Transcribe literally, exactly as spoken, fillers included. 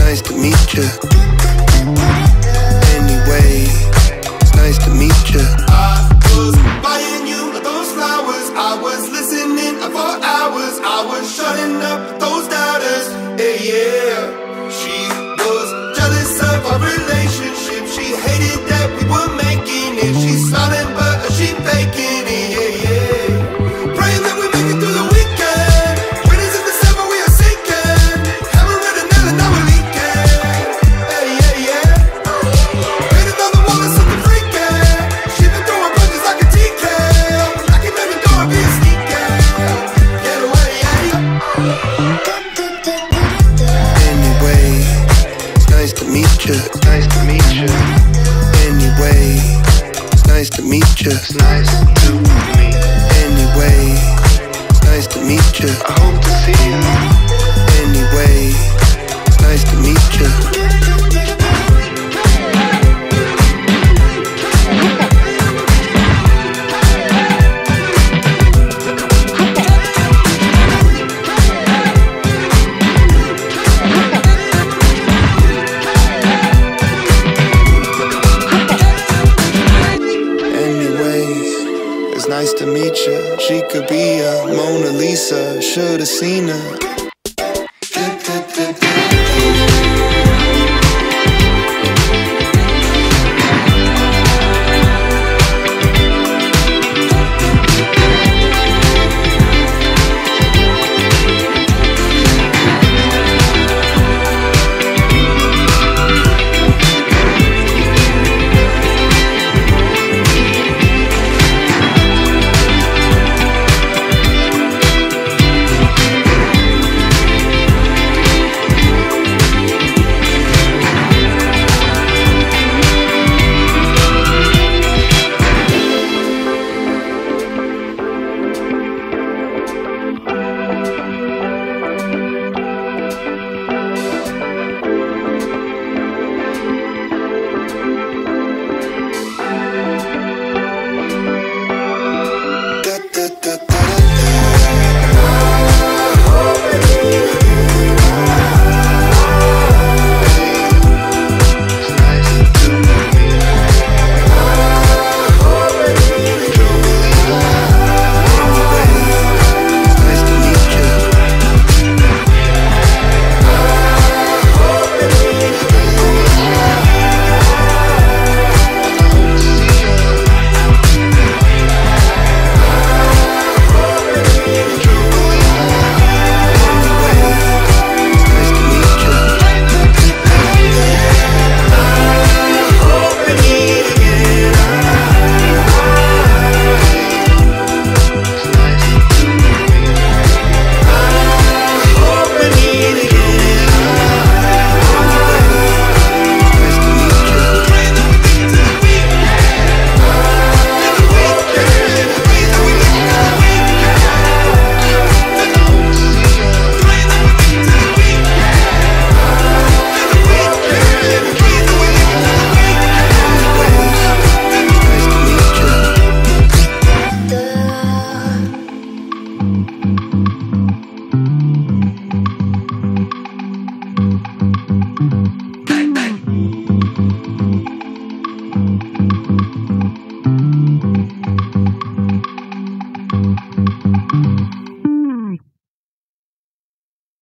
nice to meet you. Anyway, it's nice to meet you. I was buying you those flowers, I was listening for hours, I was shutting up those doubters. Yeah, yeah. She was jealous of our relationship, she hated that we were making it. She's smiling but she faking it, yeah, yeah. Praying that we make it through the weekend. Winners in December, we are sinking. Hammer and a nail and now we're leaking. Yeah, yeah, yeah. Painted on the wall is something freaking. She been throwing punches like a T K. I can never go and be a sneaker. Get away, yeah. Anyway, it's nice to meet you. It's nice to meet you. Anyway, it's nice to meet you. It's nice to meet. Anyway, it's nice to meet you. I hope to see you. Anyway, it's nice to meet you. Nice to meet you. She could be a Mona Lisa. Should've seen her